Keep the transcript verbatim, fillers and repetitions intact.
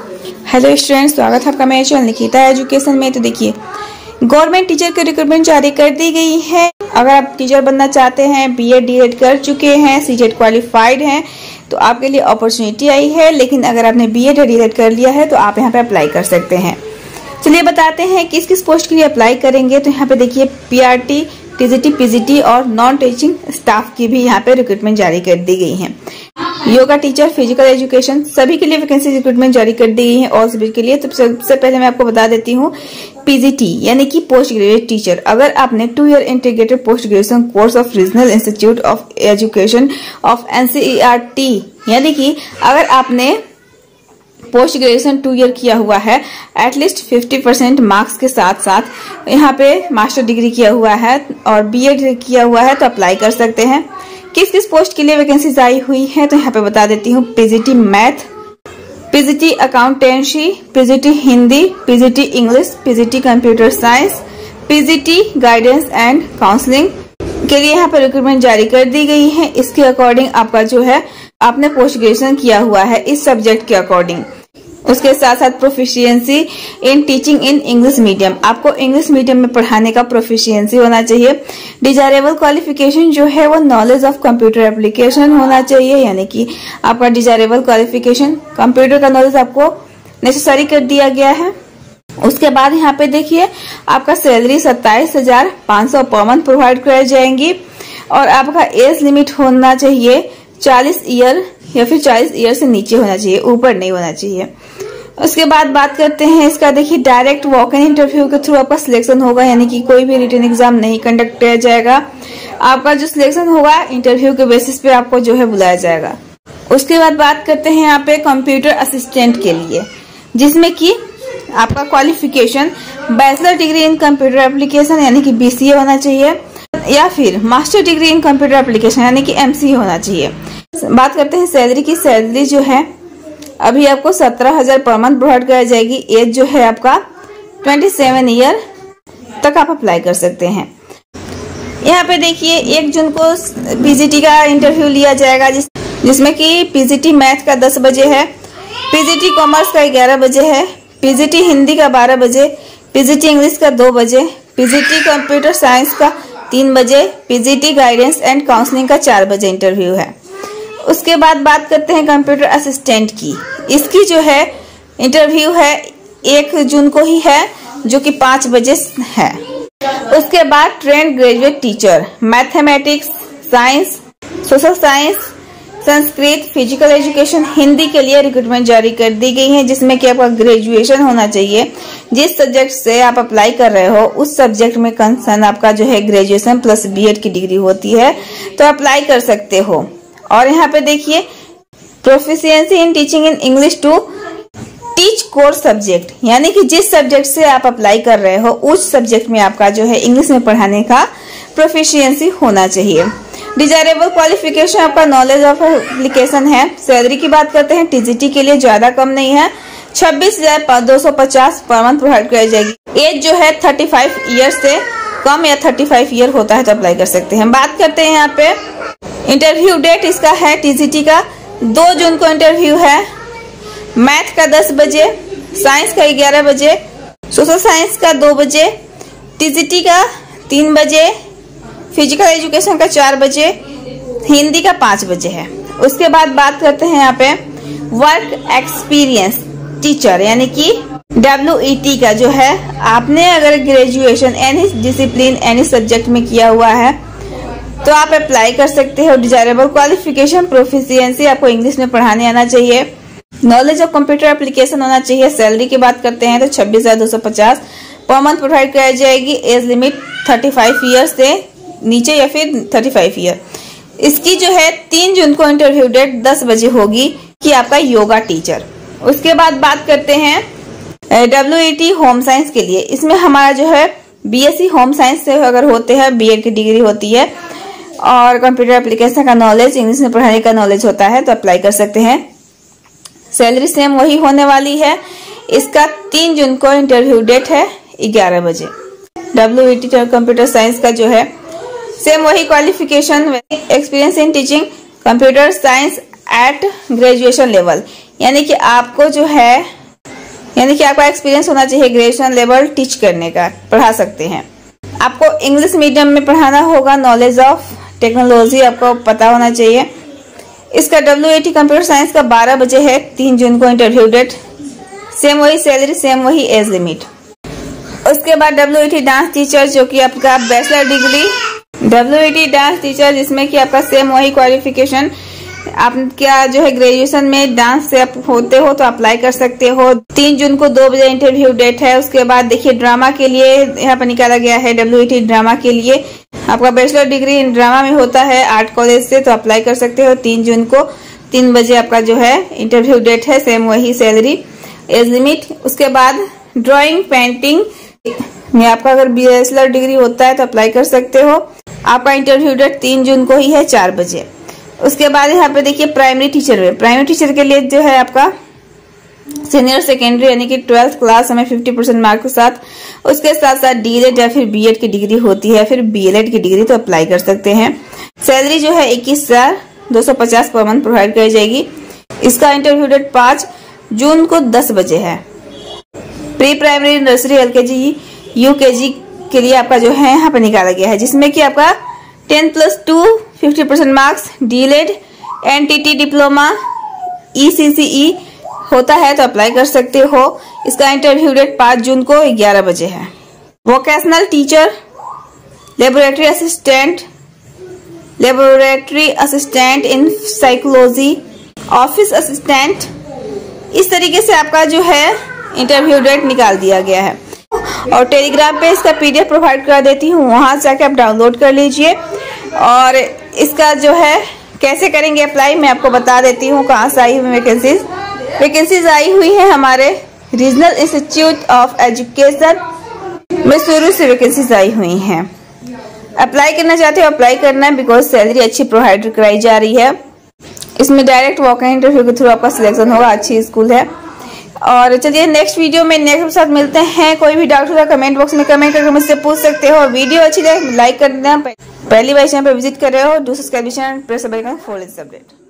Hello students, स्वागत है आपका मेरे चैनल निकिता एजुकेशन में। तो देखिए, गवर्नमेंट टीचर की रिक्रूटमेंट जारी कर दी गई है। अगर आप टीचर बनना चाहते हैं, बीएड डीएड कर चुके हैं, सीटेट क्वालिफाइड हैं, तो आपके लिए अपॉर्चुनिटी आई है। लेकिन अगर आपने बीएड या डीएड कर लिया है तो आप यहाँ पे अप्लाई कर सकते हैं। चलिए बताते हैं किस किस पोस्ट के लिए अप्लाई करेंगे। तो यहाँ पे देखिए, पीआरटी, टीजीटी, पीजीटी और नॉन टीचिंग स्टाफ की भी यहाँ पे रिक्रूटमेंट जारी कर दी गई है। योगा टीचर, फिजिकल एजुकेशन, सभी के लिए वैकेंसी रिक्रूटमेंट जारी कर दी गई है और सभी के लिए। तो सबसे पहले मैं आपको बता देती हूँ, पीजीटी यानी कि पोस्ट ग्रेजुएट टीचर। अगर आपने two year integrated post graduation course of regional institute of education of NCERT, यानी कि अगर आपने पोस्ट ग्रेजुएशन टू ईयर किया हुआ है, एटलीस्ट फिफ्टी परसेंट मार्क्स के साथ साथ यहाँ पे मास्टर डिग्री किया हुआ है और बीएड किया हुआ है, तो अप्लाई कर सकते हैं। किस किस पोस्ट के लिए वैकेंसीज आई हुई है तो यहाँ पे बता देती हूँ। PGT math, PGT accountancy, PGT Hindi, PGT English, PGT computer science, PGT guidance and counselling के लिए यहाँ पे रिक्रूटमेंट जारी कर दी गई है। इसके अकॉर्डिंग आपका जो है, आपने पोस्ट ग्रेजुएशन किया हुआ है इस सब्जेक्ट के अकॉर्डिंग। उसके साथ साथ proficiency in teaching in English medium, आपको इंग्लिश मीडियम में पढ़ाने का प्रोफिशिएंसी होना चाहिए। डिजायरेबल क्वालिफिकेशन जो है वो नॉलेज ऑफ कंप्यूटर एप्लीकेशन होना चाहिए, यानी कि आपका डिजायरेबल क्वालिफिकेशन कंप्यूटर का नॉलेज आपको नेसेसरी कर दिया गया है। उसके बाद यहाँ पे देखिए, आपका सैलरी सत्ताईस हजार पाँच सौ पर मंथ प्रोवाइड कराई जाएंगी और आपका एज लिमिट होना चाहिए चालीस ईयर या फिर चालीस ईयर से नीचे होना चाहिए, ऊपर नहीं होना चाहिए। उसके बाद बात करते हैं इसका, देखिए डायरेक्ट वॉक इन इंटरव्यू के थ्रू आपका सिलेक्शन होगा, यानी कि कोई भी रिटन एग्जाम नहीं कंडक्ट किया जाएगा। आपका जो सिलेक्शन होगा इंटरव्यू के बेसिस पे आपको जो है बुलाया जाएगा। उसके बाद बात करते हैं यहाँ पे कंप्यूटर असिस्टेंट के लिए, जिसमें कि आपका qualification bachelor degree in computer application यानी कि बीसीए होना चाहिए या फिर master degree in computer application यानी कि एमसीए होना चाहिए। बात करते हैं सैलरी की। सैलरी जो है अभी आपको सत्रह हजार पर मंथ प्रोवाइड कराई जाएगी। एज जो है आपका सत्ताईस ईयर तक आप अप्लाई कर सकते हैं। यहाँ पे देखिए, एक जून को पीजीटी का इंटरव्यू लिया जाएगा, जिस जिसमें कि पीजीटी मैथ का दस बजे है, पीजीटी कॉमर्स का ग्यारह बजे है, पीजीटी हिंदी का बारह बजे, पीजीटी इंग्लिश का दो बजे, पीजीटी कंप्यूटर साइंस का तीन बजे, पीजीटी गाइडेंस एंड काउंसलिंग का चार बजे इंटरव्यू है। उसके बाद बात करते हैं कंप्यूटर असिस्टेंट की। इसकी जो है इंटरव्यू है एक जून को ही है, जो कि पाँच बजे है। उसके बाद trained graduate teacher, mathematics, science, social science, Sanskrit, physical education, Hindi के लिए रिक्रूटमेंट जारी कर दी गई है, जिसमें कि आपका ग्रेजुएशन होना चाहिए। जिस सब्जेक्ट से आप अप्लाई कर रहे हो उस सब्जेक्ट में कंसर्न आपका जो है ग्रेजुएशन प्लस बीएड की डिग्री होती है, तो अप्लाई कर सकते हो। और यहाँ पे देखिए, proficiency in teaching in English to teach core subject, यानी कि जिस सब्जेक्ट से आप अप्लाई कर रहे हो उस सब्जेक्ट में आपका जो है इंग्लिश में पढ़ाने का प्रोफिशिएंसी होना चाहिए। डिजायरेबल क्वालिफिकेशन आपका नॉलेज ऑफ एप्लीकेशन है। सैलरी की बात करते हैं, टीजीटी के लिए ज्यादा कम नहीं है, छब्बीस हजार दो सौ पचास पर मंथ प्रोवाइड कराई जाएगी। एज जो है थर्टी फाइव ईयर से कम या थर्टी फाइव ईयर होता है तो अप्लाई कर सकते हैं। बात करते हैं यहाँ पे इंटरव्यू डेट, इसका है टीजीटी का दो जून को इंटरव्यू है। मैथ का दस बजे, साइंस का ग्यारह बजे, सोशल साइंस का दो बजे, टीजीटी का तीन बजे, फिजिकल एजुकेशन का चार बजे, हिंदी का पाँच बजे है। उसके बाद बात करते हैं यहाँ पे वर्क एक्सपीरियंस टीचर, यानी कि डब्ल्यूईटी का जो है, आपने अगर graduation any discipline any subject में किया हुआ है तो आप अप्लाई कर सकते हो। डिजायरेबल क्वालिफिकेशन, प्रोफिशिएंसी, आपको इंग्लिश में पढ़ाने आना चाहिए, नॉलेज ऑफ कंप्यूटर एप्लीकेशन होना चाहिए। सैलरी की बात करते हैं तो छब्बीस हजार दो सौ पचास पर मंथ प्रोवाइड कराई जाएगी। Age limit thirty five year से नीचे या फिर थर्टी फाइव ईयर। इसकी जो है तीन जून को इंटरव्यू डेट दस बजे होगी कि आपका योगा टीचर। उसके बाद बात करते हैं डब्ल्यूईटी होम साइंस के लिए। इसमें हमारा जो है बीएससी होम साइंस से अगर होते हैं, बीएड की डिग्री होती है और कंप्यूटर एप्लीकेशन का नॉलेज, इंग्लिश में पढ़ाने का नॉलेज होता है तो अप्लाई कर सकते हैं। सैलरी सेम वही होने वाली है। इसका तीन जून को इंटरव्यू डेट है ग्यारह बजे। डब्ल्यूईटी कंप्यूटर साइंस का जो है सेम वही qualification, experience in teaching computer science at graduation level, यानी कि आपको जो है यानी कि आपका एक्सपीरियंस होना चाहिए ग्रेजुएशन लेवल टीच करने का, पढ़ा सकते हैं। आपको इंग्लिश मीडियम में पढ़ाना होगा, नॉलेज ऑफ टेक्नोलॉजी आपको पता होना चाहिए। इसका W A T computer science का बारह बजे है, तीन जून को इंटरव्यू डेट। सेम वही सैलरी, सेम वही एज लिमिट। उसके बाद W E T dance teacher जो कि आपका bachelor degree, W E T dance teacher जिसमें कि आपका सेम वही क्वालिफिकेशन, आप क्या जो है ग्रेजुएशन में डांस से आप होते हो तो अप्लाई कर सकते हो। तीन जून को दो बजे इंटरव्यू डेट है। उसके बाद देखिए ड्रामा के लिए यहाँ पर निकाला गया है, डब्ल्यू ई टी ड्रामा के लिए आपका बैचलर डिग्री इन ड्रामा में होता है आर्ट कॉलेज से, तो अप्लाई कर सकते हो। तीन जून को तीन बजे आपका जो है इंटरव्यू डेट है, सेम वही सैलरी एज लिमिट। उसके बाद ड्राइंग पेंटिंग में आपका अगर बैचलर डिग्री होता है तो अप्लाई कर सकते हो। आपका इंटरव्यू डेट तीन जून को ही है, चार बजे। उसके बाद यहाँ पे देखिए प्राइमरी टीचर में, प्राइमरी टीचर के लिए जो है आपका सीनियर सेकेंडरी यानी कि ट्वेल्थ क्लास हमें फिफ्टी परसेंट मार्क के साथ, उसके साथ साथ डी एल एड या फिर बी एड की डिग्री होती है, फिर बी एल एड की डिग्री तो अप्लाई कर सकते हैं। सैलरी जो है इक्कीस हजार दो सौ पचास पर मंथ प्रोवाइड कराई जाएगी। इसका इंटरव्यू डेट पांच जून को दस बजे है। प्री प्राइमरी, नर्सरी, एल के जी, यू के जी के लिए आपका जो है यहाँ पर निकाला गया है, जिसमें कि आपका ten plus two fifty percent marks, D L Ed, N T T diploma, E C C E होता है तो अप्लाई कर सकते हो। इसका इंटरव्यू डेट पांच जून को ग्यारह बजे है। Vocational teacher, laboratory assistant, laboratory assistant in psychology, office assistant, इस तरीके से आपका जो है इंटरव्यू डेट निकाल दिया गया है। और टेलीग्राम पे इसका पी डी एफ प्रोवाइड कर देती हूँ, वहां से आके आप डाउनलोड कर लीजिए। और इसका जो है कैसे करेंगे अप्लाई मैं आपको बता देती हूँ। कहाँ से आई हुई वैकेंसीज, वैकेंसीज आई हुई है हमारे रीजनल इंस्टीट्यूट ऑफ एजुकेशन में शुरू से वैकेंसीज आई हुई हैं। अप्लाई करना चाहते हो अप्लाई करना है, बिकॉज सैलरी अच्छी प्रोवाइड कराई जा रही है। इसमें डायरेक्ट वॉक इन इंटरव्यू के थ्रू आपका सिलेक्शन होगा, अच्छी स्कूल है। और चलिए नेक्स्ट वीडियो में नेक्स्ट के साथ मिलते हैं। कोई भी डाउट होगा कमेंट बॉक्स में कमेंट करके मुझसे पूछ सकते हो। वीडियो अच्छी लगे लाइक कर देना। पहली बार चैनल पर विजिट कर रहे हो, do subscribe channel, press bell icon for latest update.